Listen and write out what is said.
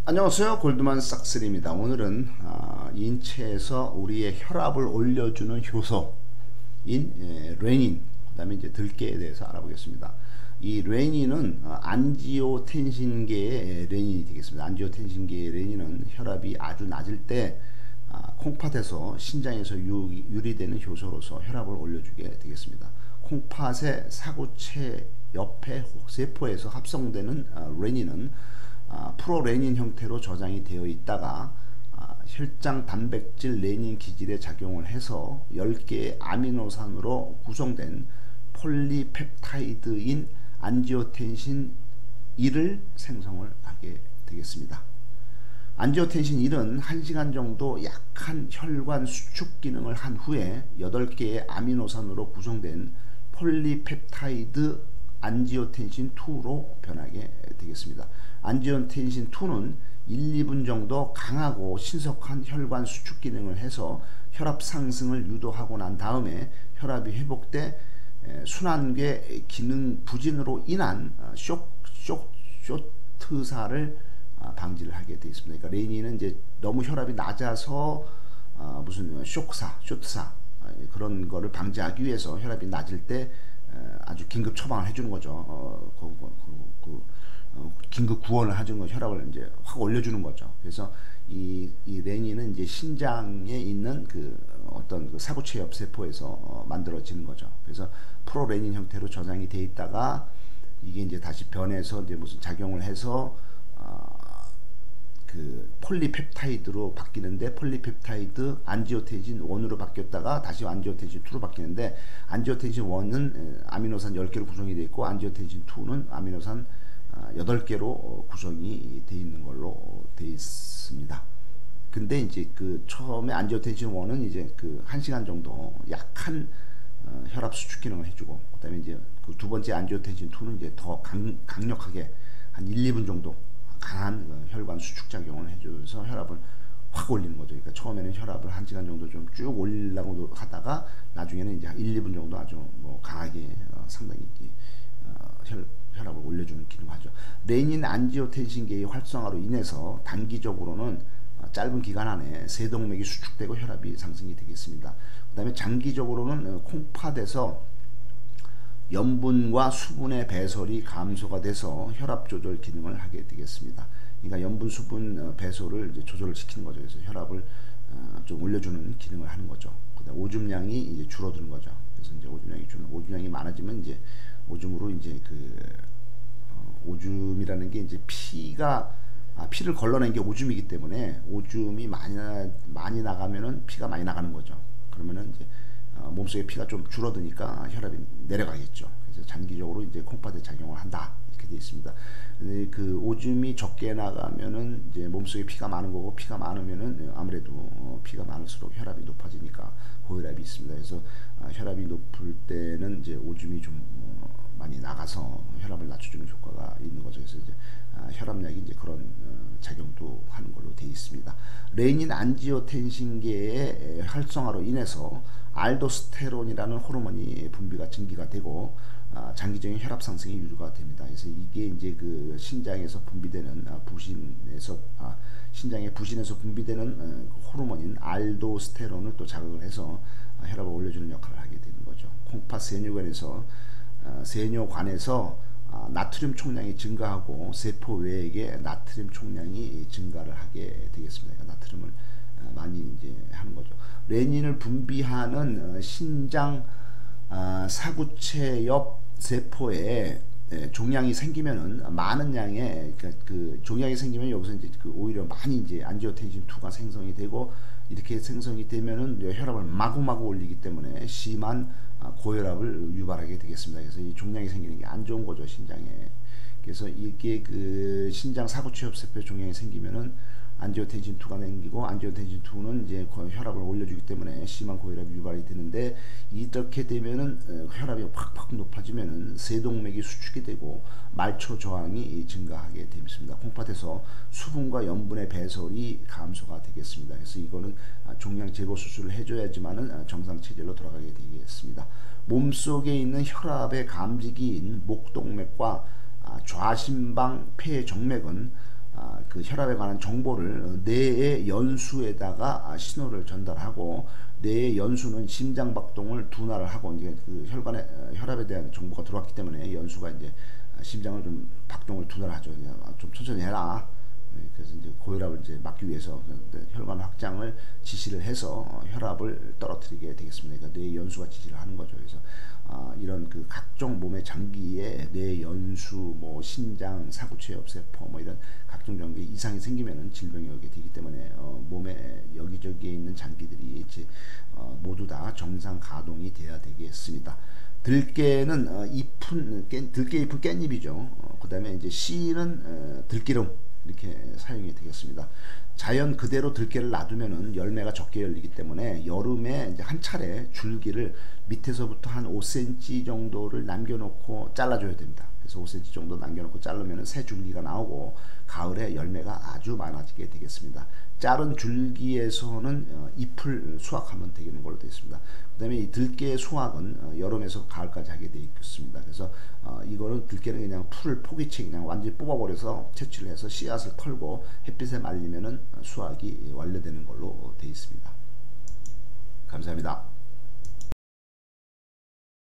안녕하세요. 골드만삭스입니다. 오늘은 인체에서 우리의 혈압을 올려주는 효소인 레닌, 그 다음에 이제 들깨에 대해서 알아보겠습니다. 이 레닌은 안지오텐신계의 레닌이 되겠습니다. 안지오텐신계의 레닌은 혈압이 아주 낮을 때 콩팥에서 신장에서 유리되는 효소로서 혈압을 올려주게 되겠습니다. 콩팥의 사구체 옆에 세포에서 합성되는 레닌은 프로레닌 형태로 저장이 되어 있다가 혈장 단백질 레닌 기질에 작용을 해서 10개의 아미노산으로 구성된 폴리펩타이드인 안지오텐신 1을 생성을 하게 되겠습니다. 안지오텐신 1은 1시간 정도 약한 혈관 수축 기능을 한 후에 8개의 아미노산으로 구성된 폴리펩타이드 안지오텐신 2로 변하게 되겠습니다. 안지오텐신 2는 1, 2분 정도 강하고 신속한 혈관 수축 기능을 해서 혈압 상승을 유도하고 난 다음에 혈압이 회복돼 순환계 기능 부진으로 인한 쇼트사를 방지를 하게 되어 있습니다. 그러니까 레닌은 이제 너무 혈압이 낮아서 무슨 쇼트사 그런 거를 방지하기 위해서 혈압이 낮을 때 아주 긴급 처방을 해주는 거죠. 긴급 구원을 해주는 거, 혈압을 이제 확 올려주는 거죠. 그래서 이 레닌은 이제 신장에 있는 어떤 사구체 옆 세포에서 만들어지는 거죠. 그래서 프로레닌 형태로 저장이 돼 있다가 이게 이제 다시 변해서 이제 무슨 작용을 해서 폴리펩타이드로 바뀌는데, 폴리펩타이드 안지오텐신 1으로 바뀌었다가 다시 안지오텐신 2로 바뀌는데, 안지오텐신 1은 아미노산 10개로 구성이 되어 있고 안지오텐신 2는 아미노산 8개로 구성이 되어 있는 걸로 되어 있습니다. 근데 이제 처음에 안지오텐신 1은 이제 1시간 정도 약한 혈압 수축 기능을 해주고, 그 다음에 이제 두 번째 안지오텐신 2는 이제 더 강력하게 한 1, 2분 정도 강한 혈관 수축 작용을 해줘서 혈압을 확 올리는 거죠. 그러니까 처음에는 혈압을 1시간 정도 좀 쭉 올리려고 하다가 나중에는 이제 1, 2분 정도 아주 강하게 상당히 혈압을 올려주는 기능을 하죠. 레닌 안지오텐신계의 활성화로 인해서 단기적으로는 짧은 기간 안에 세동맥이 수축되고 혈압이 상승이 되겠습니다. 그 다음에 장기적으로는 콩팥에서 염분과 수분의 배설이 감소가 돼서 혈압 조절 기능을 하게 되겠습니다. 그러니까 염분, 수분 배설을 이제 조절을 시키는 거죠. 그래서 혈압을 좀 올려주는 기능을 하는 거죠. 그다음 오줌량이 이제 줄어드는 거죠. 그래서 이제 오줌량이 많아지면 이제 오줌으로 이제 오줌이라는 게 이제 피를 걸러낸 게 오줌이기 때문에 오줌이 많이 나가면은 피가 많이 나가는 거죠. 그러면은 이제 몸속에 피가 좀 줄어드니까 혈압이 내려가겠죠. 그래서 장기적으로 이제 콩팥에 작용을 한다, 이렇게 되어 있습니다. 근데 오줌이 적게 나가면은 이제 몸속에 피가 많은 거고, 피가 많으면은 아무래도 피가 많을수록 혈압이 높아지니까 고혈압이 있습니다. 그래서 혈압이 높을 때는 이제 오줌이 좀 많이 나가서 혈압을 낮춰주는 효과가 있는 거죠. 그래서 이제 혈압약이 이제 그런 작용도 하는 걸로 되어 있습니다. 레닌 안지오텐신계의 활성화로 인해서 알도스테론이라는 호르몬이 분비가 증기가 되고 장기적인 혈압 상승이 유도가 됩니다. 그래서 이게 이제 신장에서 분비되는 신장의 부신에서 분비되는 호르몬인 알도스테론을 또 자극을 해서 혈압을 올려주는 역할을 하게 되는 거죠. 콩팥 세뇨관에서 나트륨 총량이 증가하고 세포 외액의 나트륨 총량이 증가를 하게 되겠습니다. 그러니까 나트륨을 많이 이제 하는 거죠. 레닌을 분비하는 신장 사구체 옆 세포에 종양이 생기면은 많은 양의 종양이 생기면 여기서 이제 오히려 많이 이제 안지오텐신 2가 생성이 되고, 이렇게 생성이 되면은 혈압을 마구마구 올리기 때문에 심한 고혈압을 유발하게 되겠습니다. 그래서 이 종양이 생기는 게 안 좋은 거죠, 신장에. 그래서 이게 신장 사구체 옆 세포에 종양이 생기면은 안지오텐신 2가 생기고, 안지오텐신 2는 이제 혈압을 올려주기 때문에 심한 고혈압이 유발이 되는데, 이렇게 되면은 혈압이 확 높아지면은 세동맥이 수축이 되고 말초 저항이 증가하게 됩니다. 콩팥에서 수분과 염분의 배설이 감소가 되겠습니다. 그래서 이거는 종양 제거 수술을 해줘야지만은 정상 체질로 돌아가게 되겠습니다. 몸속에 있는 혈압의 감지기인 목동맥과 좌심방 폐정맥은 그 혈압에 관한 정보를 뇌의 연수에다가 신호를 전달하고, 뇌의 연수는 심장 박동을 둔화를 하고, 이제 그 혈압에 대한 정보가 들어왔기 때문에 연수가 이제 심장을 좀 박동을 둔화를 하죠. 좀 천천히 해라. 그래서 이제 고혈압을 이제 막기 위해서 혈관 확장을 지시를 해서 혈압을 떨어뜨리게 되겠습니다. 그러니까 뇌 연수가 지시를 하는 거죠. 그래서 이런 그 각종 몸의 장기에 뇌 연수, 뭐 신장, 사구체엽 세포, 뭐 이런 각종 장기 이상이 생기면은 질병이 오게 되기 때문에 몸에 여기저기에 있는 장기들이 이제 모두 다 정상 가동이 돼야 되겠습니다. 들깨는 들깨 잎은 깻잎이죠. 그 다음에 이제 씨는 들기름, 이렇게 사용이 되겠습니다. 자연 그대로 들깨를 놔두면은 열매가 적게 열리기 때문에 여름에 이제 한 차례 줄기를 밑에서부터 한 5cm 정도를 남겨놓고 잘라줘야 됩니다. 그래서 5cm 정도 남겨놓고 자르면은 새 줄기가 나오고 가을에 열매가 아주 많아지게 되겠습니다. 자른 줄기에서는 잎을 수확하면 되는 걸로 되어 있습니다. 그 다음에 이 들깨의 수확은 여름에서 가을까지 하게 되어 있습니다. 그래서 이거는 들깨는 그냥 풀을 포기채 그냥 완전히 뽑아버려서 채취를 해서 씨앗을 털고 햇빛에 말리면은 수확이 완료되는 걸로 되어 있습니다. 감사합니다.